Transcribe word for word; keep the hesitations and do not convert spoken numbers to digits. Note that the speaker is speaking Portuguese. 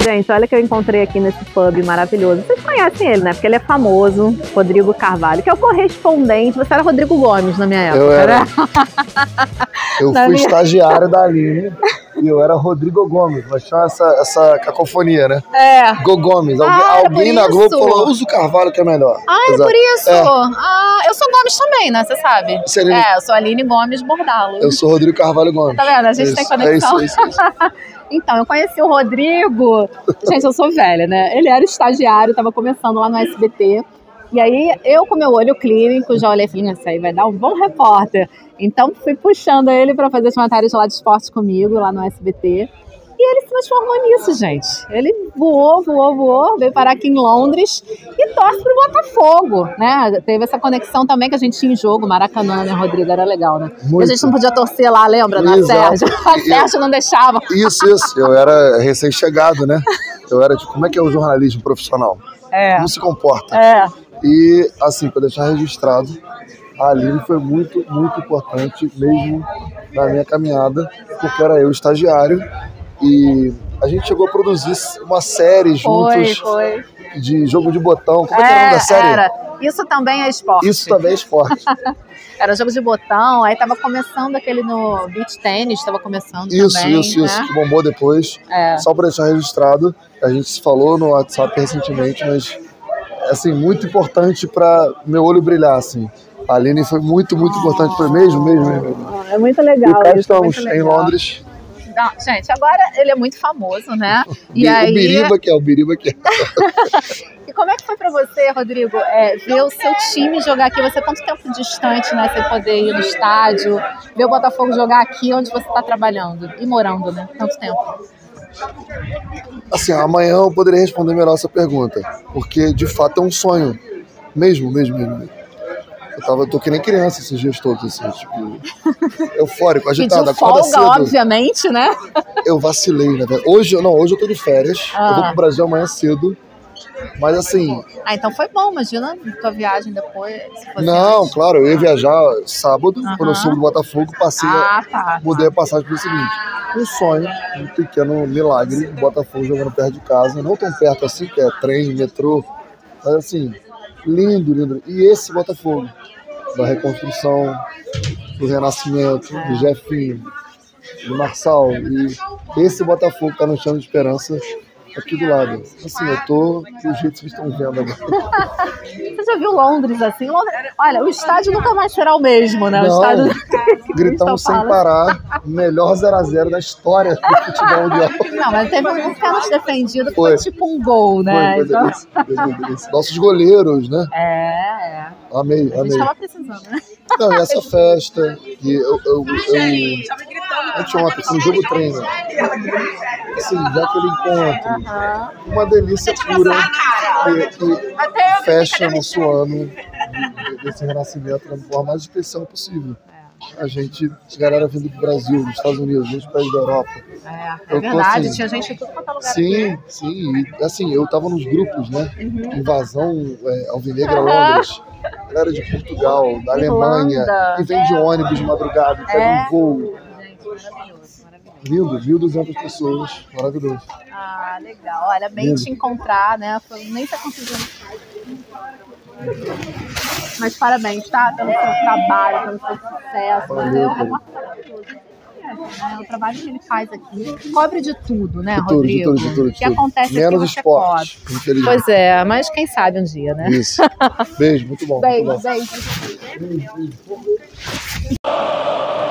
Gente, olha que eu encontrei aqui nesse pub maravilhoso. Vocês conhecem ele, né? Porque ele é famoso, Rodrigo Carvalho, que é o correspondente. Você era Rodrigo Gomes na minha época, eu era. né? Eu fui minha... estagiário da Aline e eu era Rodrigo Gomes, mas tinha essa, essa cacofonia, né? É. Go Gomes. Alguém, ah, alguém na Globo falou, usa o Carvalho que é melhor. Ah, é Exato. por isso? É. Ah, eu sou Gomes também, né? Você sabe? Você é, é, eu sou Aline Gomes Bordalo. Eu sou Rodrigo Carvalho Gomes. Tá vendo? A gente isso, tem conexão. É isso, isso, isso. Então, eu conheci o Rodrigo. Gente, eu sou velha, né? Ele era estagiário, tava começando lá no S B T. E aí, eu com meu olho clínico, já olhei e falei, isso aí vai dar um bom repórter. Então, fui puxando ele para fazer as matérias lá de esporte comigo, lá no S B T. E ele se transformou nisso, gente. Ele voou, voou, voou, veio parar aqui em Londres e torce pro Botafogo, né? Teve essa conexão também que a gente tinha em jogo, Maracanã, né, Rodrigo? Era legal, né? E a gente não podia torcer lá, lembra? Na Sérgio. A Sérgio não deixava. Isso, isso. Eu era recém-chegado, né? Eu era tipo, como é que é o jornalismo profissional? É. Como se comporta? É. E, assim, para deixar registrado, a Aline foi muito, muito importante mesmo na minha caminhada, porque era eu estagiário e a gente chegou a produzir uma série juntos foi, foi. de jogo de botão. Como é, é que era o nome da série? Era. Isso também é esporte. Isso também é esporte. Era jogo de botão, aí tava começando aquele no beach tênis, tava começando isso, também. Isso, isso, né? isso, que bombou depois. É. Só para deixar registrado, a gente se falou no WhatsApp recentemente, mas assim, muito importante para meu olho brilhar, assim. A Aline foi muito, muito importante para mim, mesmo, mesmo, mesmo. É muito legal. E cá isso, estamos, em Londres. Não, gente, agora ele é muito famoso, né? E o aí... Biriba que é, o Biriba que é. E como é que foi pra você, Rodrigo, é, ver o seu time jogar aqui? Você é tanto tempo distante, né? Você poder ir no estádio, ver o Botafogo jogar aqui onde você está trabalhando e morando, né? Tanto tempo. Assim, amanhã eu poderia responder melhor essa pergunta, porque de fato é um sonho. Mesmo, mesmo, mesmo. Eu, tava, eu tô que nem criança esses dias todos, assim, tipo, eufórico, agitado, acorda cedo. Folga, obviamente, né? Eu vacilei, né? Hoje, não, hoje eu tô de férias, ah. eu vou pro Brasil amanhã cedo, mas assim... Ah, então foi bom, imagina tua viagem depois. Não, antes. Claro, eu ia viajar sábado, uh-huh. quando eu soube do Botafogo, passei, ah, tá, mudei tá. a passagem pro seguinte, um sonho, um pequeno milagre, o Botafogo jogando perto de casa, não tão perto assim, que é trem, metrô, mas assim... Lindo, lindo. E esse Botafogo, da reconstrução, do renascimento, é. do Jefinho, do Marçal. E esse Botafogo está no chão de esperança aqui do lado. Assim, eu tô do jeito que vocês estão vendo agora. Você já viu Londres assim? Londres... Olha, o estádio nunca mais será o mesmo, né? Não, o estádio... gritamos sem parar, melhor zero a zero da história do futebol mundial. Não, mas teve um pênalti defendido que foi. foi tipo um gol, né? Foi, foi então... delícia, foi delícia. Nossos goleiros, né? É, é. Amei, amei. A gente tava precisando, né? Não, e essa festa, que eu... eu, eu... Anteontem, foi um jogo treino. Assim, já aquele encontro, uhum. uma delícia pura que, que fecha nosso ano desse renascimento da forma mais especial possível. É. A gente, galera vindo do Brasil, dos Estados Unidos, dos países da Europa. É, é verdade, assim, tinha gente de tudo quanto é lugar. Sim, aqui. sim. E, assim, eu tava nos grupos, né? Uhum. Invasão é, Alvinegra Londres. Galera de Portugal, da Alemanha, Irlanda. e vem de ônibus de madrugada, pega é. um voo. Maravilhoso, maravilhoso. Lindo, mil e duzentas pessoas, maravilhoso. Ah, legal. Olha, bem Lindo. Te encontrar, né? Foi, nem tá conseguindo. Mas parabéns, tá? Pelo seu trabalho, pelo seu sucesso. Valeu, é uma maravilhoso. É, o trabalho que ele faz aqui cobre de tudo, né, de tudo, Rodrigo? De tudo, de tudo, de que tudo. acontece Menos aqui, esporte, infelizmente. Pois é, mas quem sabe um dia, né? Isso. Beijo, muito bom. Beijo, muito bom. beijo. beijo.